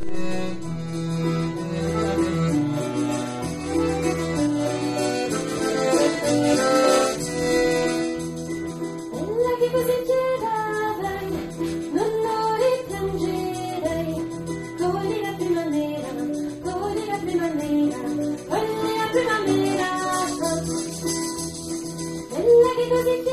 che così c'eravai, non lo ripiangerei. Cogli la primavera, cogli la primavera, cogli la primavera. Bella che così c'eravai.